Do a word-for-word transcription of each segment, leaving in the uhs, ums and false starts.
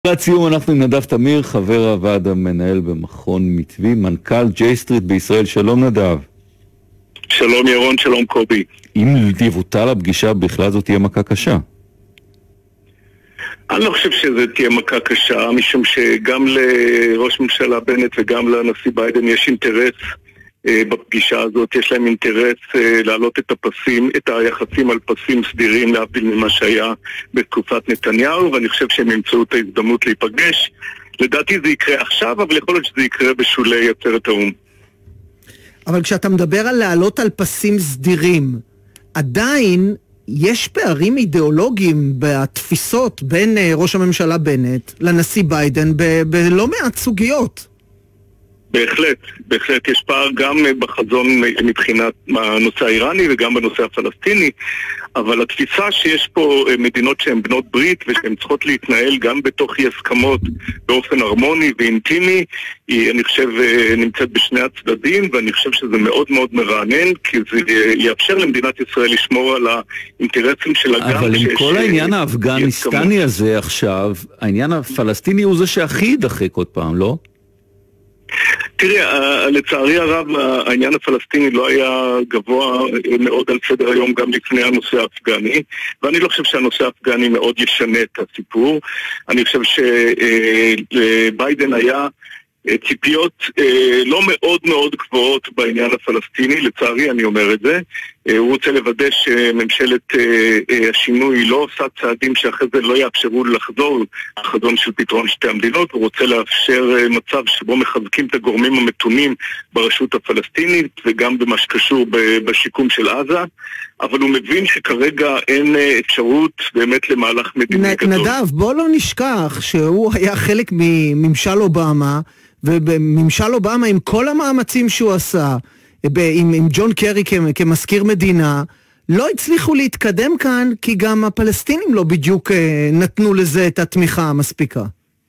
לקראת סיום אנחנו עם נדב תמיר, חבר הוועד המנהל במכון מתווי, מנכ"ל ג'יי סטריט בישראל. שלום נדב. שלום ירון, שלום קובי. אם תבוטל הפגישה בכלל זאת תהיה מכה קשה. אני לא חושב שזה תהיה מכה קשה, משום שגם לראש ממשלה בנט וגם לנשיא ביידן יש אינטרס אה, בפגישה הזאת, יש להם אינטרס אה, להעלות את הפסים, את היחסים על פסים סדירים להבדיל ממה שהיה בתקופת נתניהו, ואני חושב שהם ימצאו את ההזדמנות להיפגש. לדעתי זה יקרה עכשיו, אבל יכול להיות שזה יקרה בשולי עצרת האו"ם. אבל כשאתה מדבר על לעלות על פסים סדירים, עדיין יש פערים אידיאולוגיים בתפיסות בין ראש הממשלה בנט לנשיא ביידן ב- בלא מעט סוגיות. בהחלט, בהחלט יש פער גם בחזון מבחינת הנושא האיראני וגם בנושא הפלסטיני, אבל התפיסה שיש פה מדינות שהן בנות ברית ושהן צריכות להתנהל גם בתוך אי הסכמות באופן הרמוני ואינטימי, היא אני חושב נמצאת בשני הצדדים, ואני חושב שזה מאוד מאוד מרענן, כי זה יאפשר למדינת ישראל לשמור על האינטרסים שלה גם. אבל עם כל העניין האפגניסטני הזה עכשיו, העניין הפלסטיני הוא זה שהכי ידחק עוד פעם, לא? תראה, לצערי הרב העניין הפלסטיני לא היה גבוה מאוד על סדר היום גם לפני הנושא האפגני, ואני לא חושב שהנושא האפגני מאוד ישנה את הסיפור. אני חושב שביידן היה ציפיות לא מאוד מאוד גבוהות בעניין הפלסטיני, לצערי אני אומר את זה. הוא רוצה לוודא שממשלת השינוי לא עושה צעדים שאחרי זה לא יאפשרו לחזור לחזון של פתרון שתי המדינות. הוא רוצה לאפשר מצב שבו מחזקים את הגורמים המתונים ברשות הפלסטינית וגם במה שקשור בשיקום של עזה, אבל הוא מבין שכרגע אין אפשרות באמת למהלך מדיני גדול. נדב, בוא לא נשכח שהוא היה חלק מממשל אובמה, ובממשל אובמה עם כל המאמצים שהוא עשה, עם, עם ג'ון קרי כמזכיר מדינה, לא הצליחו להתקדם כאן, כי גם הפלסטינים לא בדיוק נתנו לזה את התמיכה המספיקה.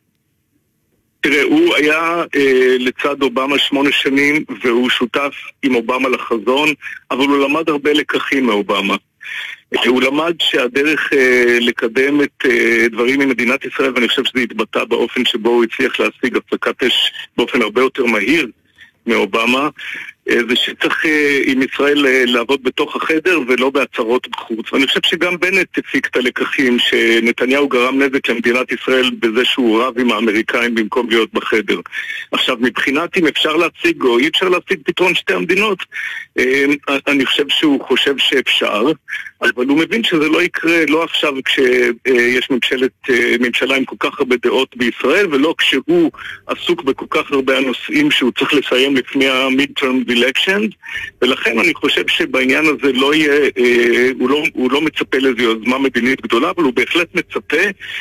תראה, הוא היה אה, לצד אובמה שמונה שנים, והוא שותף עם אובמה לחזון, אבל הוא למד הרבה לקחים מאובמה. הוא למד שהדרך אה, לקדם את אה, דברים ממדינת ישראל, ואני חושב שזה התבטא באופן שבו הוא הצליח להשיג הפסקת אש באופן הרבה יותר מהיר מאובמה, זה שצריך עם ישראל לעבוד בתוך החדר ולא בהצהרות בחוץ. ואני חושב שגם בנט הפיק את הלקחים שנתניהו גרם נזק למדינת ישראל בזה שהוא רב עם האמריקאים במקום להיות בחדר. עכשיו, מבחינת אם אפשר להציג או אי אפשר להציג פתרון שתי המדינות, אני חושב שהוא חושב שאפשר, אבל הוא מבין שזה לא יקרה, לא עכשיו כשיש ממשלת, ממשלה עם כל כך הרבה דעות בישראל, ולא כשהוא עסוק בכל כך הרבה הנושאים שהוא צריך לסיים לפני ה-midterm election, ולכן אני חושב שבעניין הזה לא יהיה, הוא לא, הוא לא מצפה לאיזו יוזמה מדינית גדולה, אבל הוא בהחלט מצפה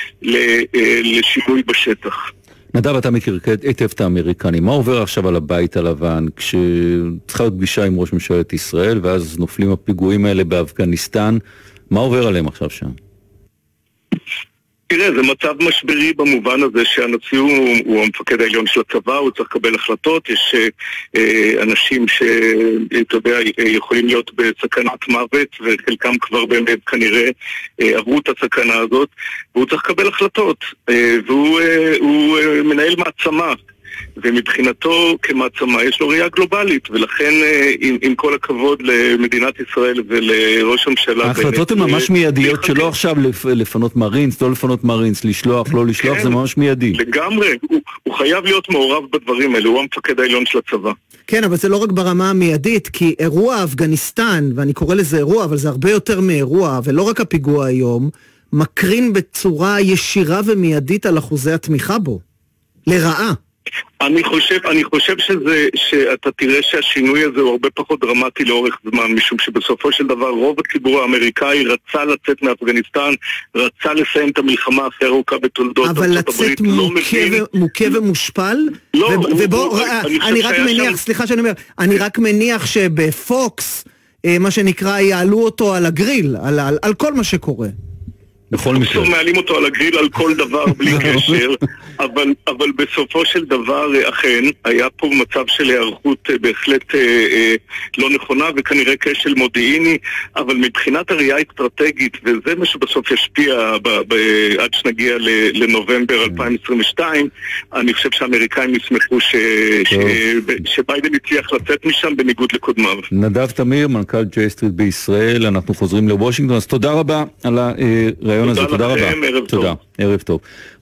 לשינוי בשטח. נדב, אתה מכיר היטב את האמריקנים. מה עובר עכשיו על הבית הלבן כשצריכה להיות פגישה עם ראש ממשלת ישראל ואז נופלים הפיגועים האלה באפגניסטן? מה עובר עליהם עכשיו שם? תראה, זה מצב משברי במובן הזה שהנשיא הוא, הוא המפקד העליון של הצבא, הוא צריך לקבל החלטות, יש אה, אנשים שאתה יודע, יכולים להיות בסכנת מוות, וחלקם כבר באמת כנראה אה, עברו את הסכנה הזאת, והוא צריך לקבל החלטות, אה, והוא אה, הוא, אה, מנהל מעצמה, ומבחינתו כמעצמה יש לו ראייה גלובלית, ולכן עם, עם כל הכבוד למדינת ישראל ולראש הממשלה... ההחלטות הן ממש מיידיות, שלא עכשיו לפנות מרינס, לא לפנות מרינס, לשלוח, לא לשלוח, זה ממש מיידי. לגמרי, הוא, הוא חייב להיות מעורב בדברים האלה, הוא המפקד העליון של הצבא. כן, אבל זה לא רק ברמה המיידית, כי אירוע אפגניסטן, ואני קורא לזה אירוע, אבל זה הרבה יותר מאירוע, ולא רק הפיגוע היום, מקרין בצורה ישירה ומיידית על אחוזי התמיכה בו. לרעה. אני חושב, אני חושב שזה, שאתה תראה שהשינוי הזה הוא הרבה פחות דרמטי לאורך זמן, משום שבסופו של דבר רוב הציבור האמריקאי רצה לצאת מאפגניסטן, רצה לסיים את המלחמה הכי ארוכה בתולדות ארצות הברית. אבל לצאת מוכה ומושפל? לא, ובוא, אני רק מניח, סליחה שאני אומר, אני רק מניח שבפוקס, מה שנקרא, יעלו אותו על הגריל, על כל מה שקורה. בכל מקרה. מעלים אותו על הגריל על כל דבר בלי קשר, אבל, אבל בסופו של דבר אכן היה פה מצב של הערכות בהחלט אה, אה, לא נכונה וכנראה כשל מודיעיני, אבל מבחינת הראייה האסטרטגית, וזה מה שבסוף ישפיע ב, ב, עד שנגיע לנובמבר אלפיים עשרים ושתיים, אני חושב שהאמריקאים ישמחו ש, ש, שביידן הצליח לצאת משם בניגוד לקודמיו. נדב תמיר, מנכ"ל ג'יי סטריט בישראל, אנחנו חוזרים לוושינגטון, אז תודה רבה על הרעיון הזה, תודה רבה. תודה לכם, ערב טוב. תודה, ערב טוב.